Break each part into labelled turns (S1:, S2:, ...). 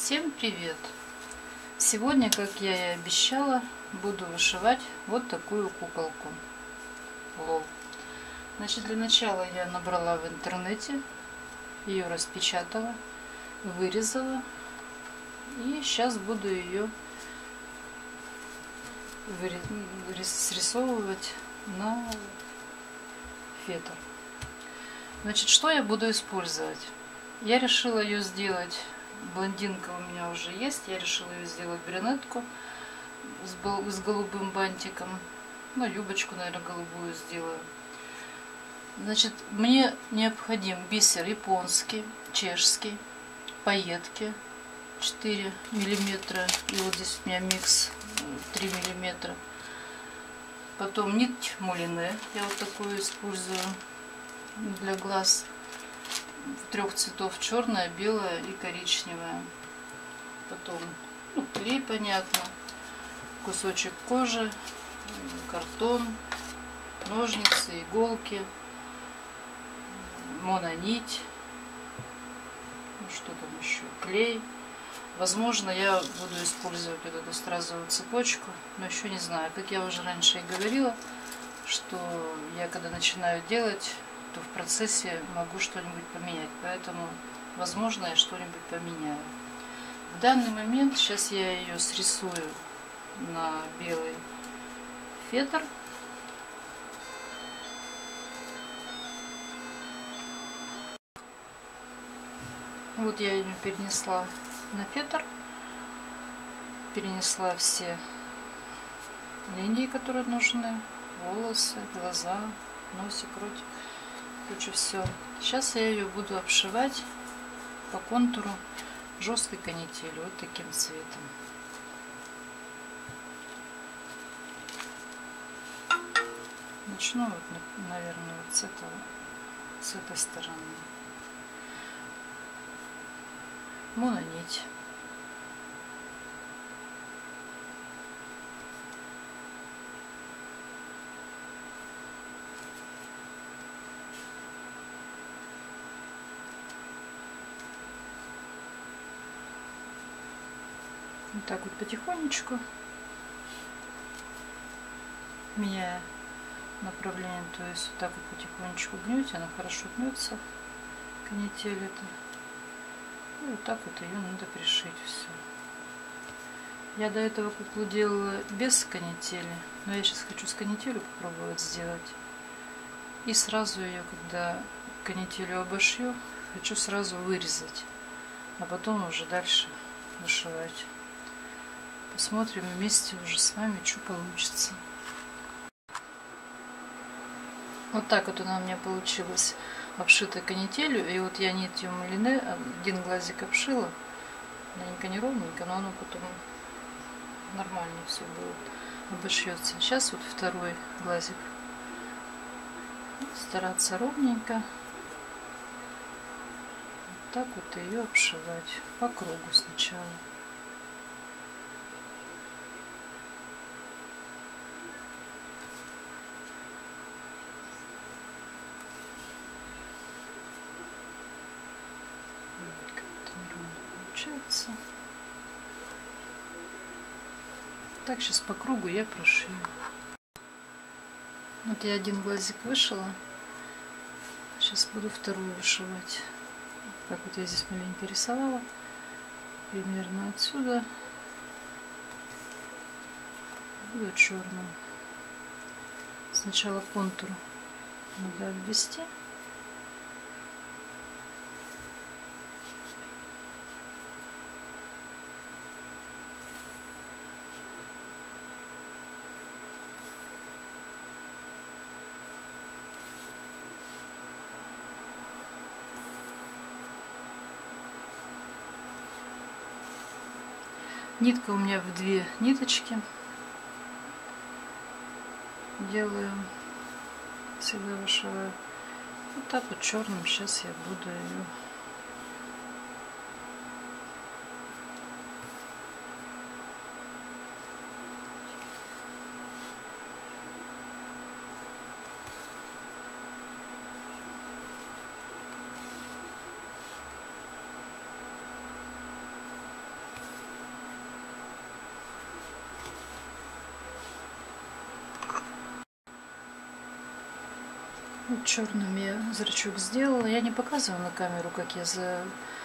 S1: Всем привет! Сегодня, как я и обещала, буду вышивать вот такую куколку. Лол. Значит, для начала я набрала в интернете, ее распечатала, вырезала и сейчас буду ее срисовывать на фетр. Значит, что я буду использовать? Я решила ее сделать, блондинка у меня уже есть, я решила ее сделать брюнетку с голубым бантиком. Ну, юбочку, наверное, голубую сделаю. Значит, мне необходим бисер японский, чешский, пайетки 4 миллиметра, и вот здесь у меня микс 3 миллиметра. Потом нить мулине, я вот такую использую для глаз, трех цветов: черная, белая и коричневая. Потом клей, понятно, кусочек кожи, картон, ножницы, иголки, мононить, что там еще, клей. Возможно, я буду использовать вот эту стразовую цепочку, но еще не знаю. Как я уже раньше и говорила, что я когда начинаю делать, то в процессе могу что-нибудь поменять, поэтому, возможно, я что-нибудь поменяю. В данный момент сейчас я ее срисую на белый фетр. Вот я ее перенесла на фетр, перенесла все линии, которые нужны, волосы, глаза, носик, ротик. Короче, все. Сейчас я ее буду обшивать по контуру жесткой канителью вот таким цветом. Начну, вот, наверное, вот с этой стороны. Мононить. Вот так вот потихонечку, меняя направление, то есть вот так вот потихонечку гнете, она хорошо гнется, канитель это. И вот так вот ее надо пришить все. Я до этого куклу делала без канители, но я сейчас хочу с канителью попробовать сделать. И сразу ее, когда канителью обошью, хочу сразу вырезать, а потом уже дальше вышивать. Посмотрим вместе уже с вами, что получится. Вот так вот она у меня получилась, обшитая канителью. И вот я нитью мулине один глазик обшила. Маленько не ровненько, но оно потом нормально все будет, обошьется. Сейчас вот второй глазик. Стараться ровненько. Вот так вот ее обшивать по кругу сначала. Получается. Так, сейчас по кругу я прошью. Вот я один глазик вышила. Сейчас буду вторую вышивать. Как вот я здесь маленько рисовала. Примерно отсюда. Буду черным. Сначала контур надо обвести. Нитка у меня в 2 ниточки. Делаю, всегда вышиваю. Вот так вот черным сейчас я буду ее . Вот черным я зрачок сделала. Я не показываю на камеру, как я за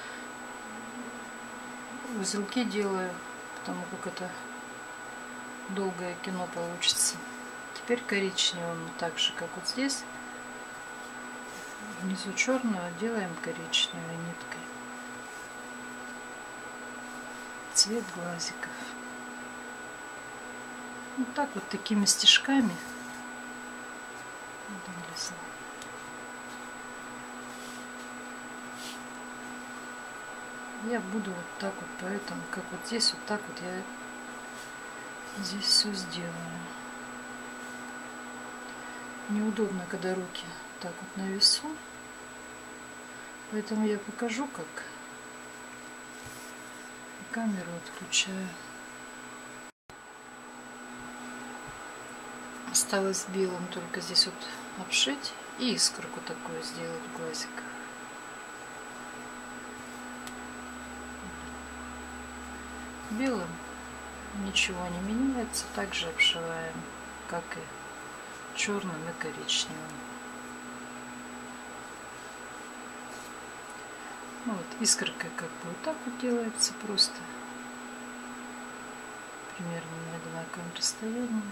S1: узелки делаю, потому как это долгое кино получится. Теперь коричневым, так же как вот здесь. Внизу черную делаем коричневой ниткой. Цвет глазиков. Вот так вот такими стежками. Я буду вот так вот, поэтому как вот здесь вот так вот я здесь все сделаю. Неудобно, когда руки так вот на весу, поэтому я покажу, как камеру отключаю. Осталось белым только здесь вот обшить и искорку такую сделать в глазиках. Белым ничего не меняется, также обшиваем, как и черным и коричневым. Ну вот искорка как бы вот так вот делается, просто примерно на одинаковом расстоянии.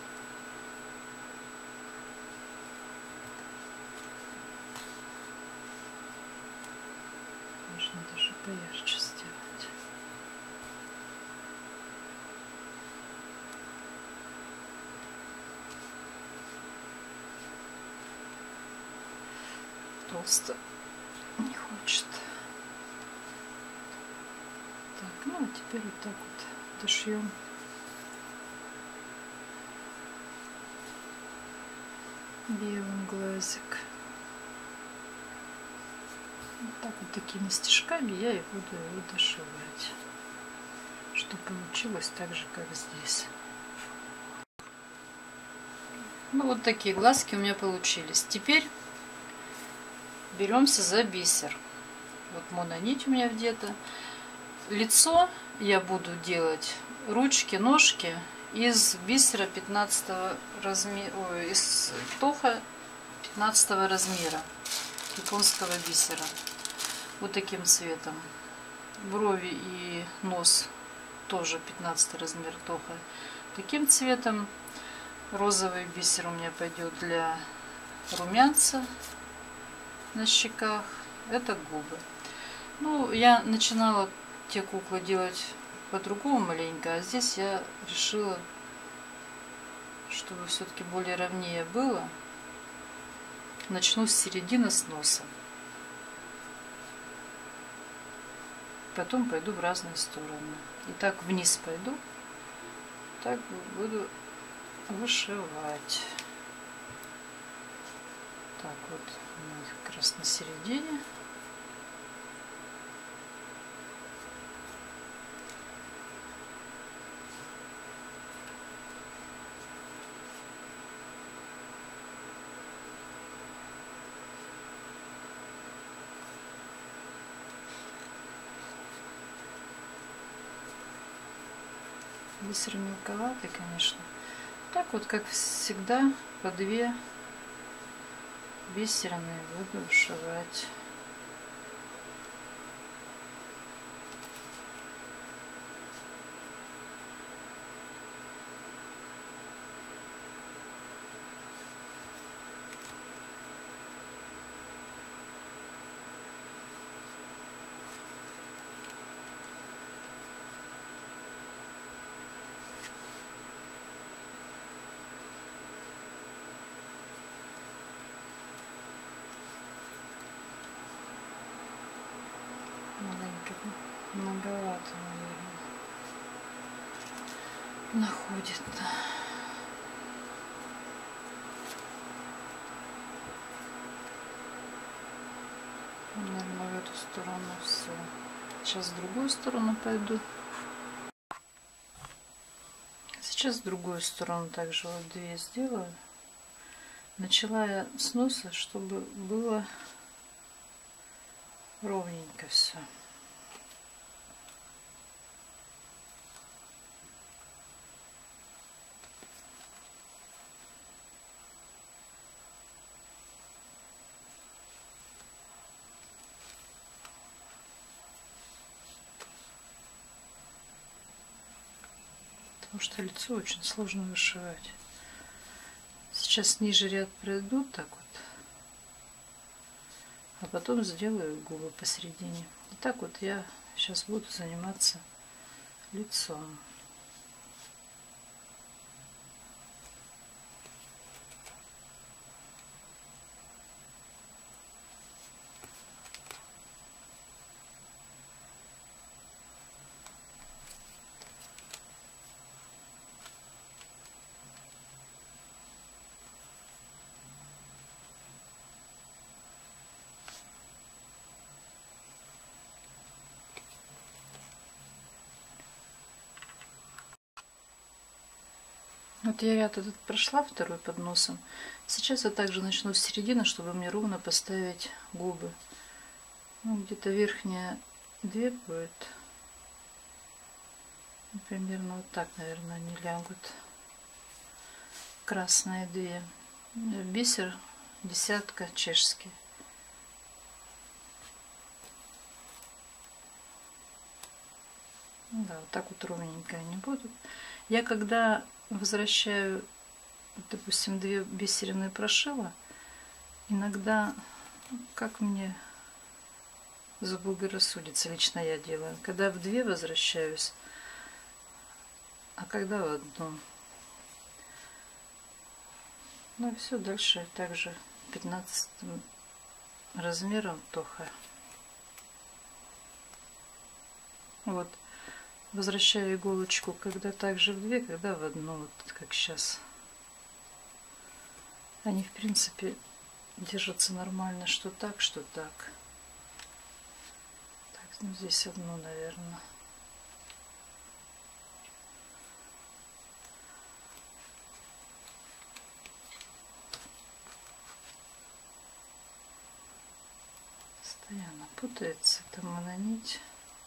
S1: Можно даже поярче сделать. Толсто не хочет. Так, ну а теперь вот так вот дошьем. Белым глазик. Вот так вот такими стежками я и буду его дошивать, чтобы получилось так же, как здесь. Ну вот такие глазки у меня получились. Теперь беремся за бисер. Вот мононить у меня где-то. Лицо я буду делать, ручки, ножки из бисера 15 размера, из тоха 15 размера, японского бисера. Вот таким цветом. Брови и нос тоже 15 размер тоха. Таким цветом. Розовый бисер у меня пойдет для румянца на щеках. Это губы. Ну, я начинала те куклы делать по-другому маленько, а здесь я решила, чтобы все-таки более ровнее было, начну с середины, с носа. Потом пойду в разные стороны. И так вниз пойду, так буду вышивать. Так вот, мы как раз на середине. Бисер мелковатый, конечно. Так вот, как всегда, по 2 бисерами буду вышивать. Маленько, многовато, наверное, находит. Наверное, в эту сторону все. Сейчас в другую сторону пойду. Сейчас в другую сторону также вот 2 сделаю. Начала я с носа, чтобы было ровненько все. потому что лицо очень сложно вышивать. Сейчас ниже ряд пройду так вот, а потом сделаю губы посередине. И так вот я сейчас буду заниматься лицом. Вот я ряд этот прошла, второй под носом. Сейчас я также начну с середины, чтобы мне ровно поставить губы. Ну, где-то верхняя 2 будет. Примерно вот так, наверное, они лягут. Красные 2. Бисер 10 чешский. Да, вот так вот ровненько они будут. Я когда возвращаю, допустим, 2 бисерины прошила, иногда, как мне заблагорассудится, лично я делаю, когда в 2 возвращаюсь, а когда в 1. Ну и все, дальше также 15 размером тоха. Вот. Возвращаю иголочку, когда также в 2, когда в 1, вот как сейчас. Они, в принципе, держатся нормально, что так, что так. Так, ну здесь 1, наверное. Постоянно путается там мононить.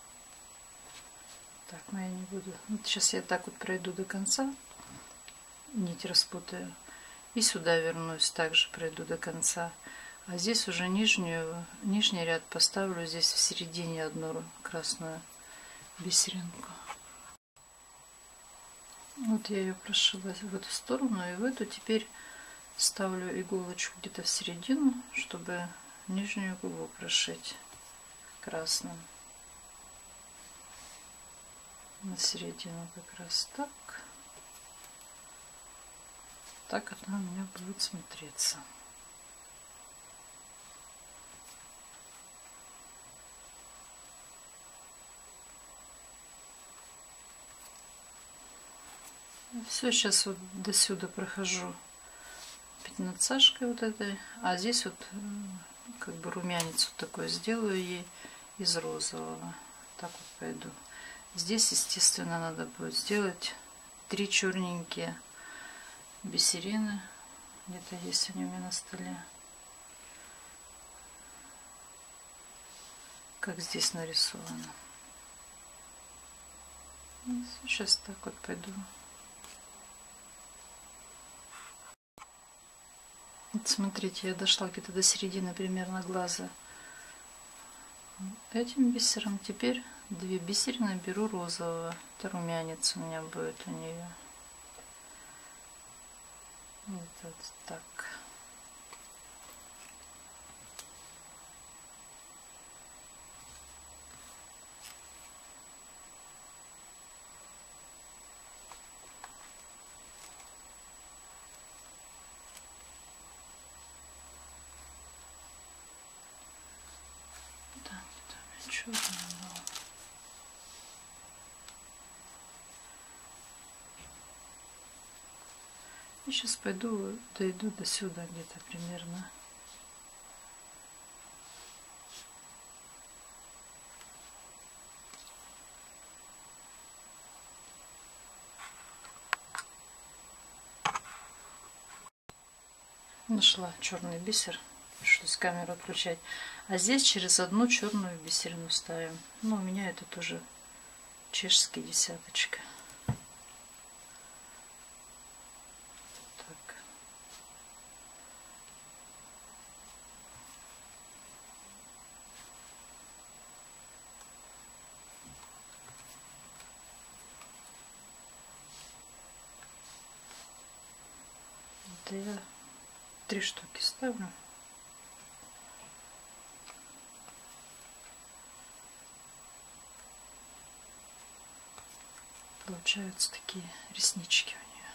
S1: Так, но я не буду. Вот сейчас я так вот пройду до конца, нить распутаю, и сюда вернусь, также пройду до конца. А здесь уже нижний ряд поставлю, здесь в середине 1 красную бисеринку. Вот я ее прошила в эту сторону и в эту. Теперь ставлю иголочку где-то в середину, чтобы нижнюю губу прошить красным. На середину как раз так. Так она у меня будет смотреться. Все, сейчас вот до сюда прохожу 15-шкой вот этой, а здесь вот как бы румянец вот такой сделаю ей из розового. Так вот пойду. Здесь, естественно, надо будет сделать 3 черненькие бисерины. Где-то есть они у меня на столе. Как здесь нарисовано. И сейчас так вот пойду. Вот смотрите, я дошла где-то до середины примерно глаза этим бисером. Теперь 2 бисерины беру розового. Это румянец у меня будет у нее. Вот так. Так, это черное было. И сейчас пойду, дойду до сюда где-то примерно. Нашла черный бисер, пришлось камеру отключать. А здесь через 1 черную бисерину ставим. Ну, у меня это тоже чешский 10. Это я 3 штуки ставлю. Получаются такие реснички у нее.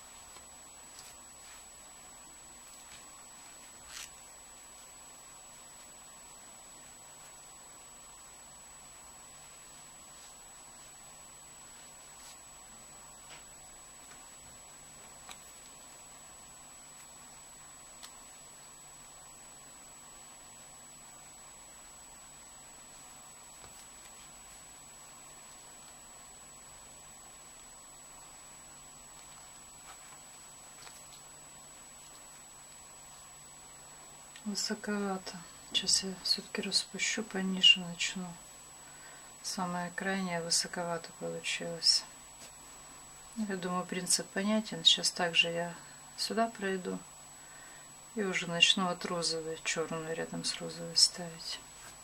S1: Высоковато. Сейчас я все-таки распущу, пониже начну. Самое крайнее высоковато получилось. Я думаю, принцип понятен. Сейчас также я сюда пройду и уже начну от розовой, черную рядом с розовой ставить.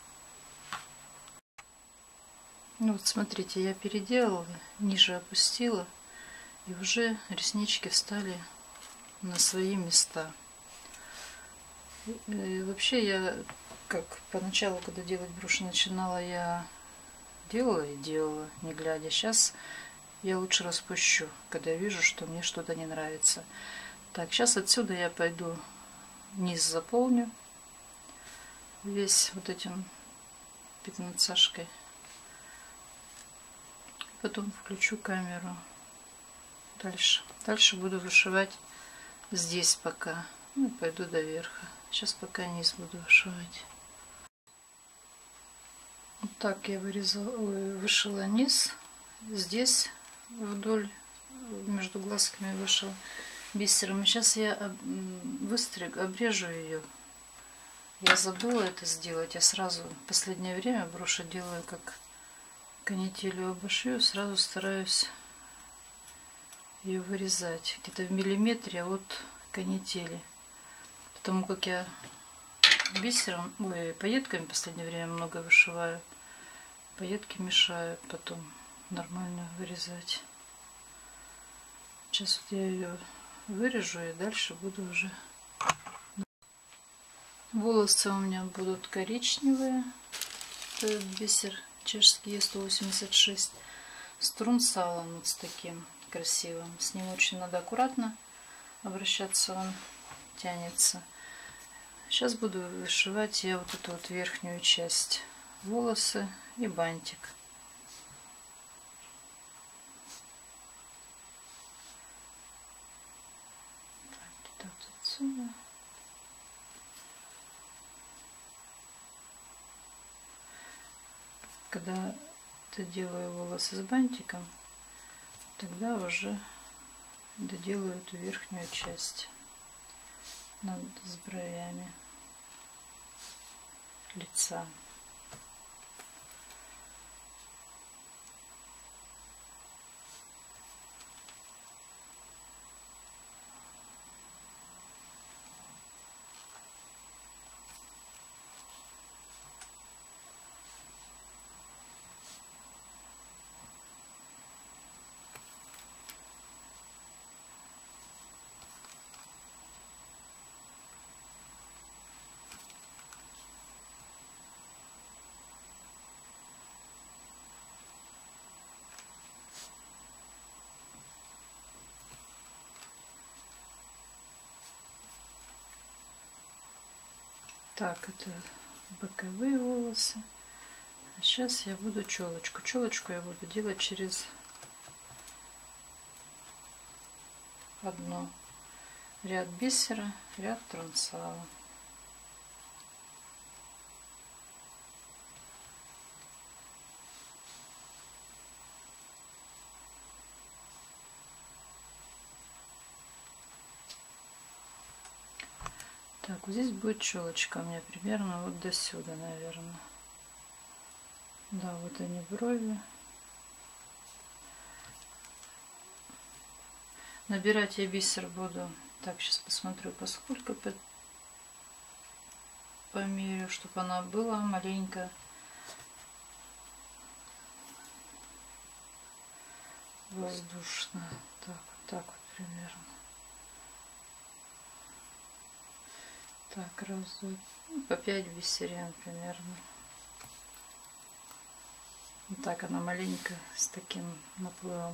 S1: Ну вот смотрите, я переделала, ниже опустила, и уже реснички встали на свои места. И вообще я, как поначалу, когда делать броши начинала, я делала и делала, не глядя. Сейчас я лучше распущу, когда вижу, что мне что-то не нравится. Так, сейчас отсюда я пойду низ заполню весь вот этим пятнадцашкой. Потом включу камеру. Дальше буду вышивать здесь пока. Ну, пойду до верха. Сейчас пока низ буду вышивать. Вот так я вышила низ. Здесь вдоль, между глазками вышила бисером. И сейчас я обрежу ее. Я забыла это сделать. Я сразу в последнее время броши делаю как канителью обошью. Сразу стараюсь ее вырезать где-то в миллиметре от канители. Потому как я бисером, пайетками в последнее время много вышиваю. Пайетки мешают потом нормально вырезать. Сейчас вот я ее вырежу и дальше буду уже. Волосы у меня будут коричневые. Это бисер чешский Е186 с трунсалом вот с таким красивым. С ним очень надо аккуратно обращаться, он тянется. Сейчас буду вышивать я вот эту вот верхнюю часть, волосы и бантик. Так, вот отсюда. Когда доделаю волосы с бантиком, тогда уже доделаю эту верхнюю часть над с бровями лица. Так, это боковые волосы. А сейчас я буду челочку. Челочку я буду делать через одно. Ряд бисера, ряд трунсала. Так, вот здесь будет челочка у меня примерно вот до сюда, наверное. Да, вот они брови. Набирать я бисер буду. Так, сейчас посмотрю, поскольку померю, чтобы она была маленько воздушная. Так вот примерно. Так, раз, два, ну, по 5 бисерин примерно. Вот так она маленько с таким наплывом.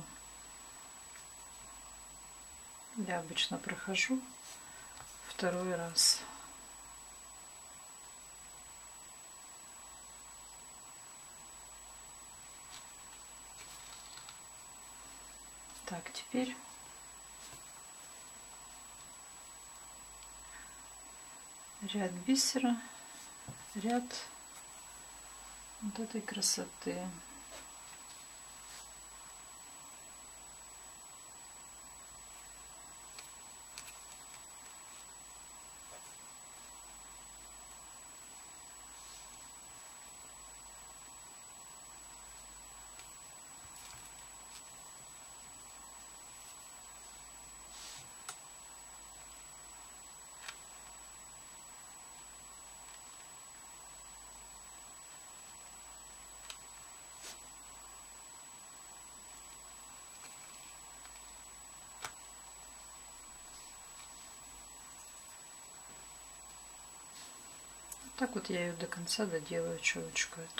S1: Я обычно прохожу второй раз. Так, теперь ряд бисера, ряд вот этой красоты. Так вот я ее до конца доделаю, челочку эту.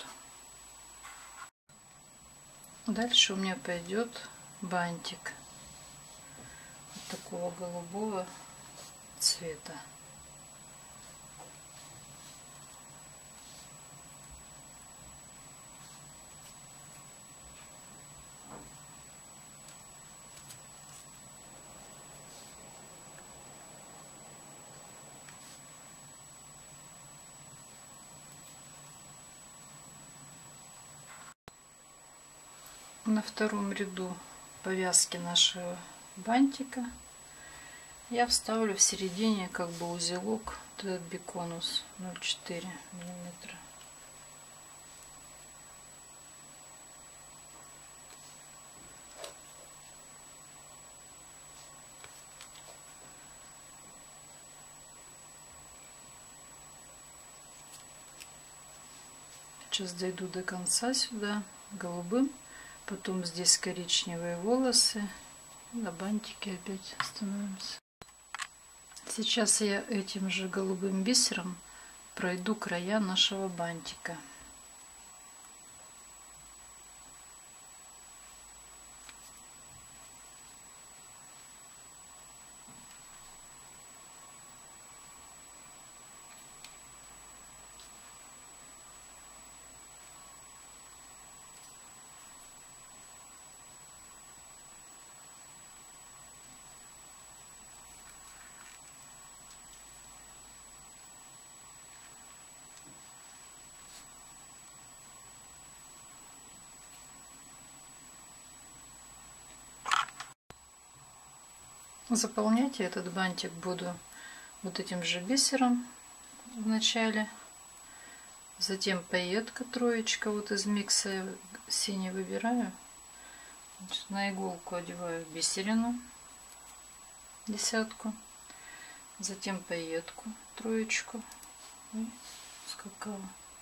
S1: Дальше у меня пойдет бантик вот такого голубого цвета. На втором ряду повязки нашего бантика я вставлю в середине как бы узелок, вот этот биконус 0,4 миллиметра. Сейчас дойду до конца сюда голубым, потом здесь коричневые волосы, на бантике опять остановимся. Сейчас я этим же голубым бисером пройду края нашего бантика. Заполнять я этот бантик буду вот этим же бисером в начале, затем пайетка троечка вот из микса синий выбираю. Значит, на иголку одеваю бисерину десятку, затем пайетку троечку и скакала.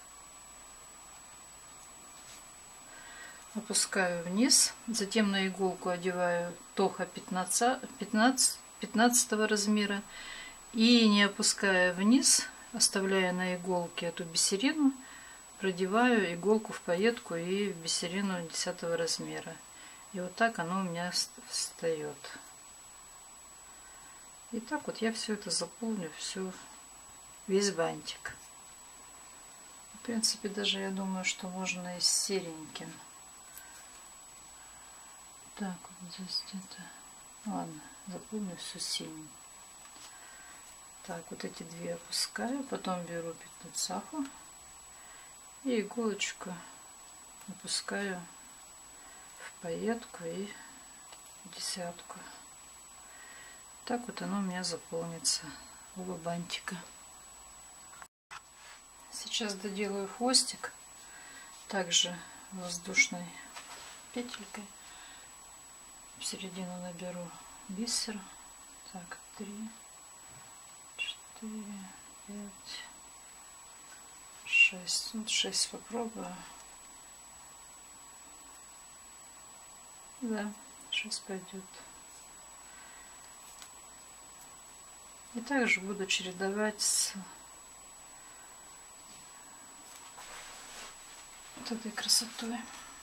S1: Опускаю вниз, затем на иголку одеваю тоха 15 размера и, не опуская вниз, оставляя на иголке эту бисерину, продеваю иголку в пайетку и в бисерину 10 размера. И вот так оно у меня встает. И так вот я все это заполню, весь бантик. В принципе, даже я думаю, что можно и с сереньким. Так, вот здесь где-то. Ладно, заполню все синим. Так, вот эти две опускаю, потом беру пятнадцаху и иголочку опускаю в пайетку и десятку. Так вот оно у меня заполнится, оба бантика. Сейчас доделаю хвостик, также воздушной петелькой. В середину наберу бисер. Так, 3, 4, 5, 6. Вот 6 попробую. Да, 6 пойдет. И также буду чередовать с вот этой красотой.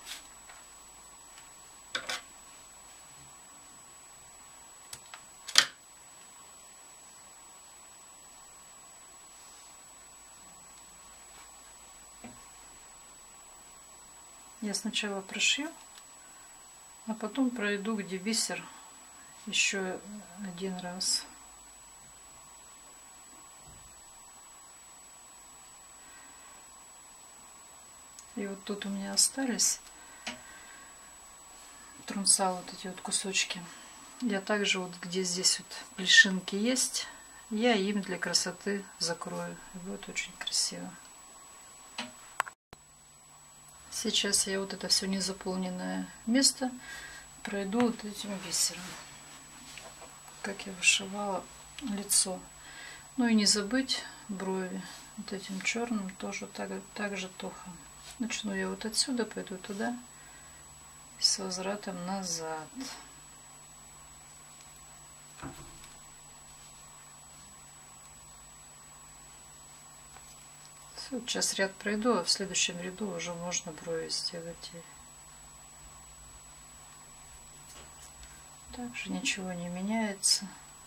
S1: Я сначала прошью, а потом пройду, где бисер, еще один раз. И вот тут у меня остались трунца, вот эти вот кусочки. Я также вот где здесь вот плешинки есть, я им для красоты закрою. И будет очень красиво. Сейчас я вот это все незаполненное место пройду вот этим бисером, как я вышивала лицо. Ну и не забыть брови вот этим черным тоже так же тоха. Начну я вот отсюда, пойду туда и с возвратом назад. Вот сейчас ряд пройду, а в следующем ряду уже можно брови сделать. Также ничего не меняется.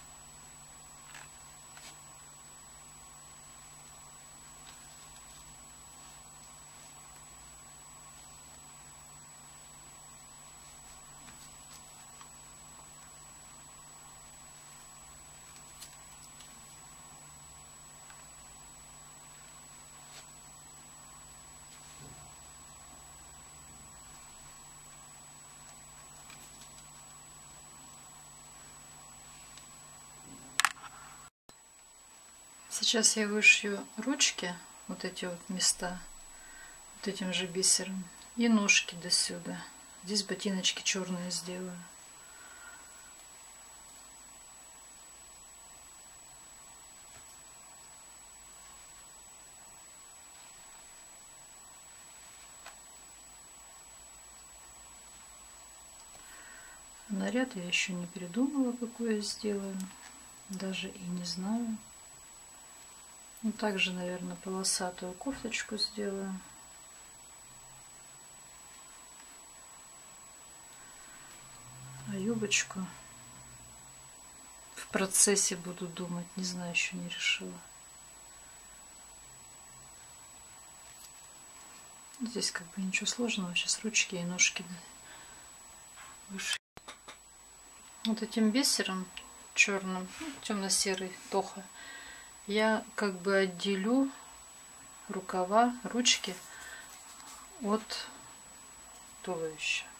S1: Сейчас я вышью ручки, вот эти вот места, вот этим же бисером, и ножки до сюда. Здесь ботиночки черные сделаю. Наряд я еще не придумала, какой я сделаю, даже и не знаю. Ну, также, наверное, полосатую кофточку сделаю. А юбочку в процессе буду думать, не знаю, еще не решила. Здесь как бы ничего сложного, сейчас ручки и ножки выше. Вот этим бисером черным, темно-серый тоха, я как бы отделю рукава, ручки от туловища.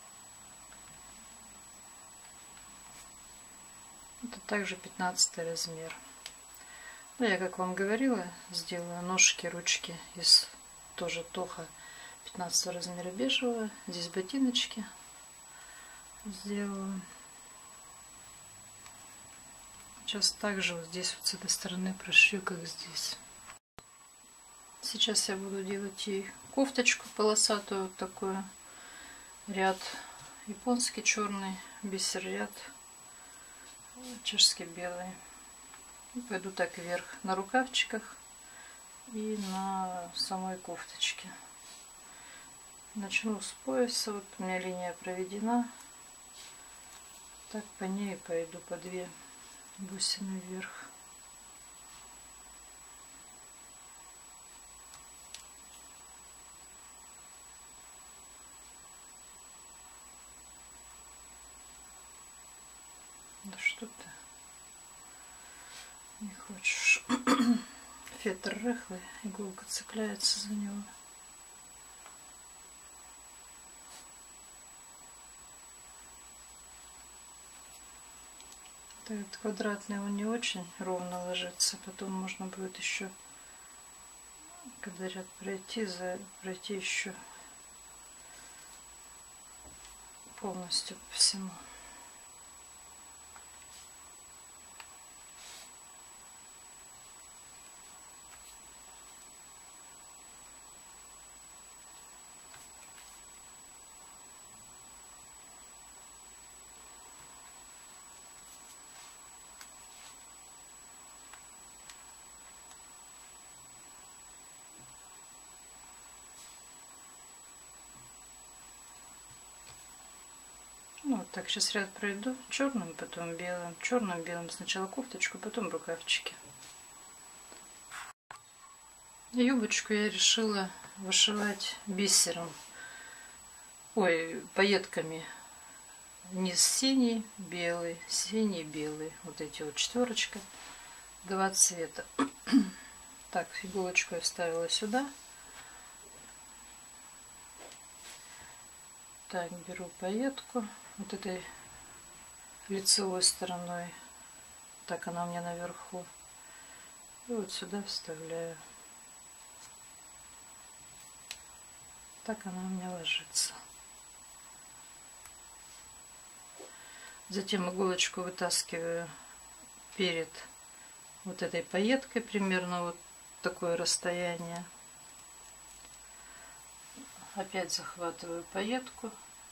S1: Это также 15 размер. Ну, я, как вам говорила, сделаю ножки, ручки из тоже тоха 15 размера бежевого. Здесь ботиночки сделаю. Сейчас также вот здесь вот с этой стороны прошью, как здесь. Сейчас я буду делать ей кофточку полосатую, вот такой ряд японский черный бисер, ряд чешский белый. И пойду так вверх на рукавчиках и на самой кофточке. Начну с пояса, вот у меня линия проведена. Так по ней пойду по 2 бусины вверх. Да что ты не хочешь? Фетр рыхлый, иголка цепляется за него. Этот квадратный он не очень ровно ложится, потом можно будет еще, когда ряд пройти еще полностью по всему. Ну, вот так сейчас ряд пройду черным, потом белым, черным, белым сначала кофточку, потом рукавчики. Юбочку я решила вышивать бисером, ой, пайетками. Низ синий, белый, вот эти вот четверочка, два цвета. Так, иголочку я вставила сюда. Так, беру пайетку вот этой лицевой стороной, так она у меня наверху, и вот сюда вставляю. Так она у меня ложится. Затем иголочку вытаскиваю перед вот этой пайеткой, примерно вот такое расстояние. Опять захватываю пайетку.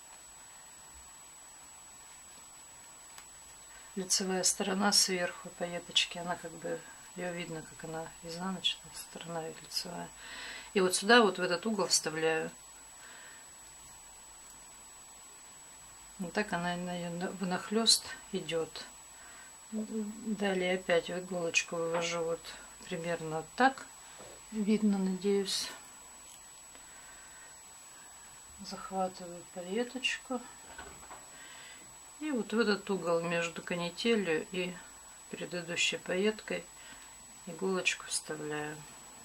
S1: Лицевая сторона сверху пайеточки, она как бы, ее видно, как она изнаночная сторона и лицевая. И вот сюда, вот в этот угол вставляю. Вот так она внахлёст идет. Далее опять в иголочку вывожу вот примерно вот так. Видно, надеюсь. Захватываю пайеточку. И вот в этот угол между канителью и предыдущей пайеткой иголочку вставляю.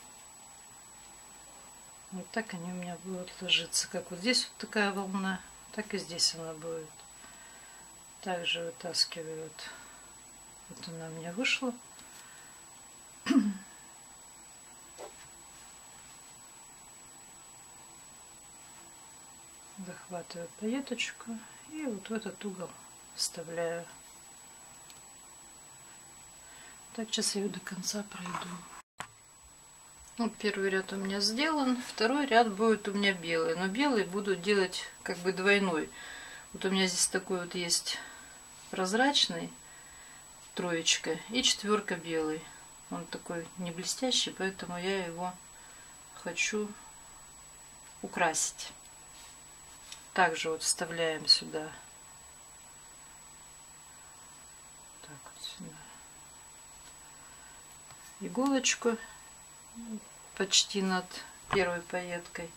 S1: Вот так они у меня будут ложиться. Как вот здесь вот такая волна, так и здесь она будет. Также вытаскиваю вот она у меня вышла. Захватываю пайеточку и вот в этот угол вставляю. Так, сейчас я ее до конца пройду. Вот первый ряд у меня сделан, второй ряд будет у меня белый, но белый буду делать как бы двойной. Вот у меня здесь такой вот есть прозрачный, троечка, и четверка белый. Он такой не блестящий, поэтому я его хочу украсить. Также вот вставляем сюда, так вот сюда, иголочку почти над первой пайеткой.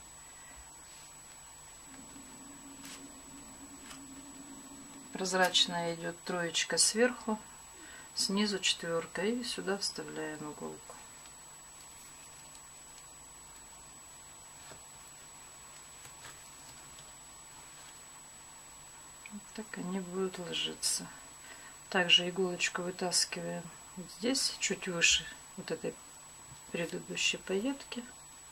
S1: Прозрачная идет троечка сверху, снизу четверка, и сюда вставляем иголку. Вот так они будут ложиться. Также иголочку вытаскиваем вот здесь, чуть выше вот этой предыдущей пайетки.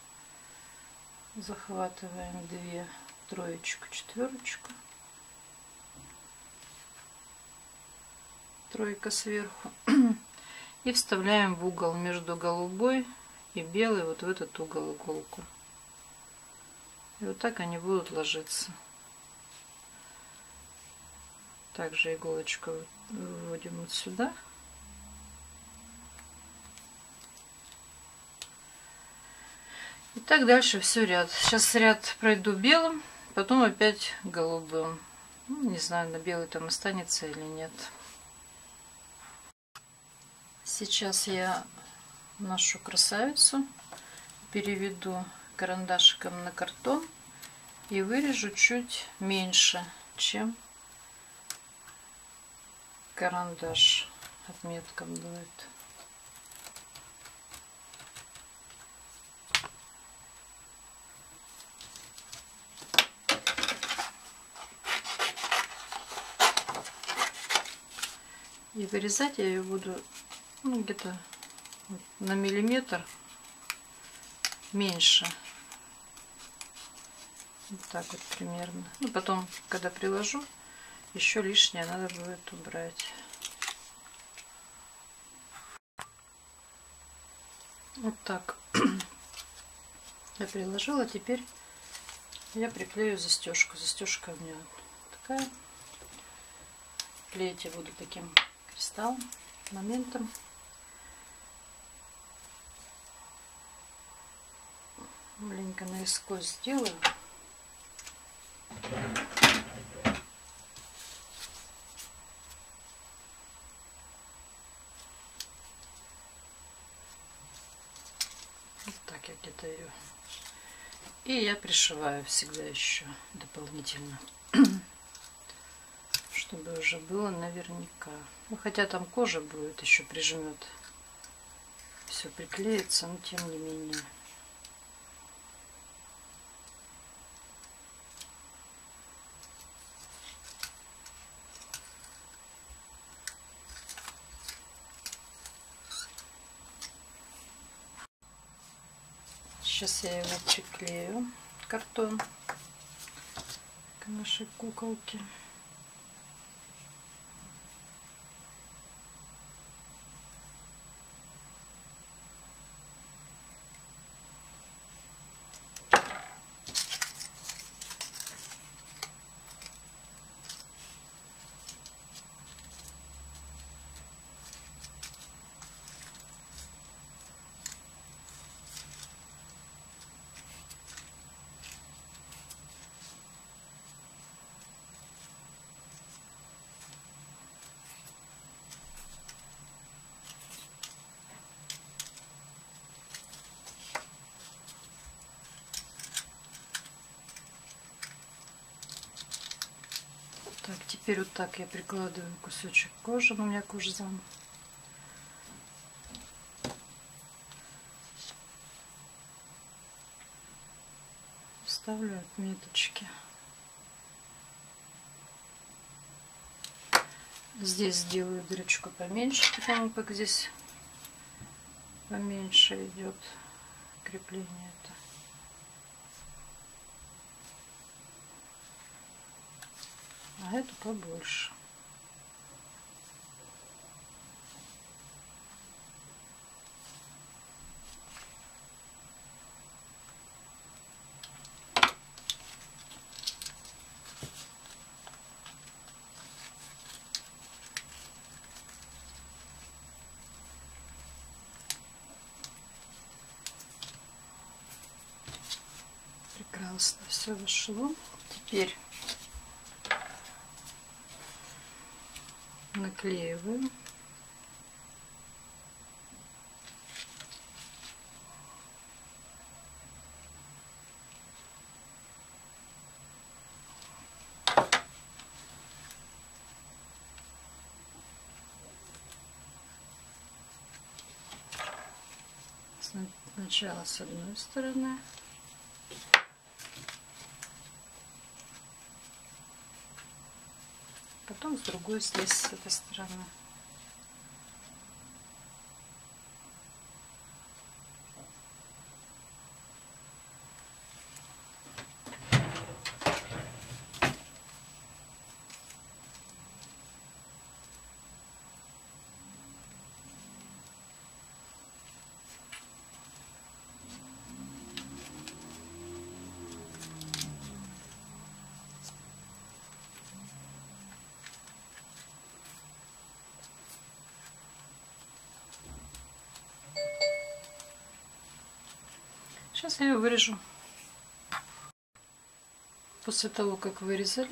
S1: Захватываем две, троечку, четверочку. Тройка сверху. И вставляем в угол между голубой и белой, вот в этот угол иголку. И вот так они будут ложиться. Также иголочку выводим вот сюда. И так дальше все ряд. Сейчас ряд пройду белым, потом опять голубым. Ну, не знаю, на белый там останется или нет. Сейчас я нашу красавицу переведу карандашиком на картон и вырежу чуть меньше, чем карандаш отметкам дает. И вырезать я ее буду где-то на миллиметр меньше. Вот так вот примерно. Ну, потом, когда приложу, еще лишнее надо будет убрать. Вот так я приложила. Теперь я приклею застежку. Застежка у меня такая. Клеить я буду таким кристаллом, моментом. Маленько наискось сделаю. я где-то ее. И я пришиваю всегда еще дополнительно, чтобы уже было наверняка. Ну, хотя там кожа будет, еще прижмет, все приклеится, но тем не менее. Сейчас я его приклею, картон, к нашей куколке. Так, теперь вот так я прикладываю кусочек кожи, у меня кожзам. Вставлю отметочки. Здесь сделаю дырочку поменьше, потому как здесь поменьше идет крепление это. А эту побольше. Прекрасно все вошло. Теперь наклеиваю. Сначала с одной стороны. Потом с другой, здесь, с этой стороны. Сейчас я ее вырежу. После того, как вырезали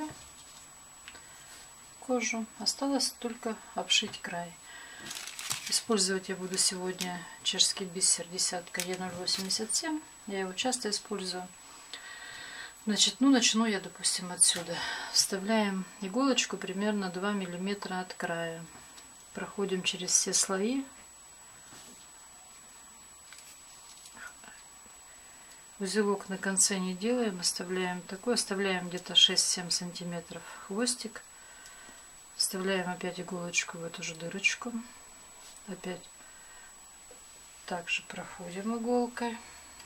S1: кожу, осталось только обшить край. Использовать я буду сегодня чешский бисер десятка Е087. Я его часто использую. Значит, начну я, допустим, отсюда. Вставляем иголочку примерно 2 мм от края. Проходим через все слои. Узелок на конце не делаем, оставляем такой, оставляем где-то 6-7 сантиметров хвостик. Вставляем опять иголочку в эту же дырочку. Опять также проходим иголкой.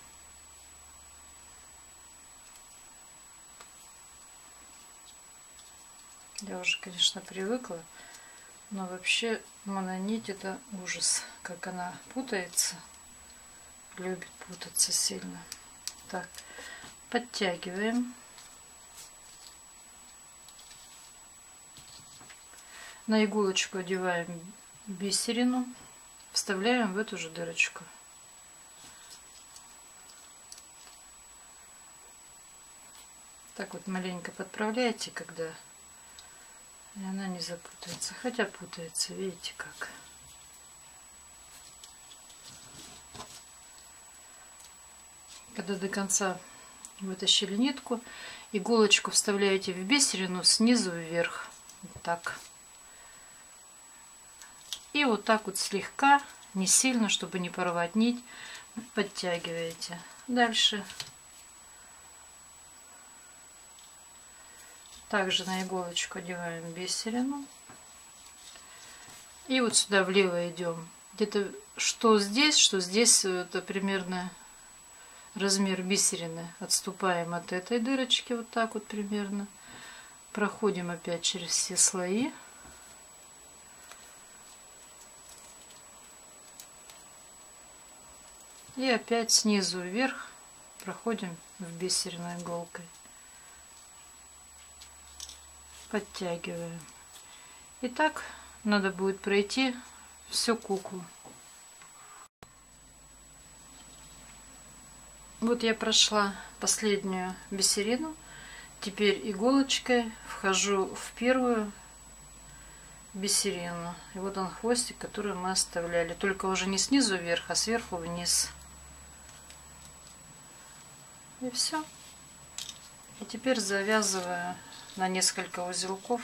S1: Я уже, конечно, привыкла, но вообще мононить это ужас, как она путается, любит путаться сильно. Так, подтягиваем. На иголочку одеваем бисерину, вставляем в эту же дырочку. Так вот маленько подправляйте, когда и она не запутается. Хотя путается, видите как. Когда до конца вытащили нитку, иголочку вставляете в бисерину снизу вверх. Вот так. И вот так вот слегка, не сильно, чтобы не порвать нить, подтягиваете. Дальше также на иголочку одеваем бисерину. И вот сюда влево идем. Где-то что здесь, это примерно размер бисерины. Отступаем от этой дырочки вот так вот примерно. Проходим опять через все слои. И опять снизу вверх проходим в бисерину иголкой. Подтягиваем. И так надо будет пройти всю куклу. Вот я прошла последнюю бисерину. Теперь иголочкой вхожу в первую бисерину. И вот он хвостик, который мы оставляли. Только уже не снизу вверх, а сверху вниз. И все. И теперь завязываю на несколько узелков.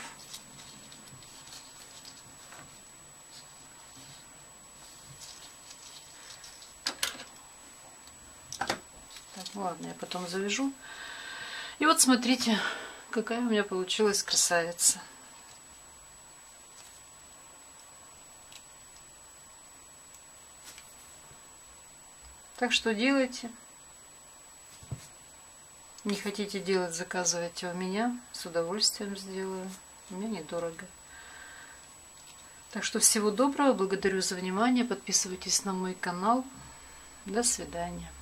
S1: Так, ладно, я потом завяжу. И вот смотрите, какая у меня получилась красавица. Так что делайте. Не хотите делать, заказывайте у меня. С удовольствием сделаю. Мне недорого. Так что всего доброго. Благодарю за внимание. Подписывайтесь на мой канал. До свидания.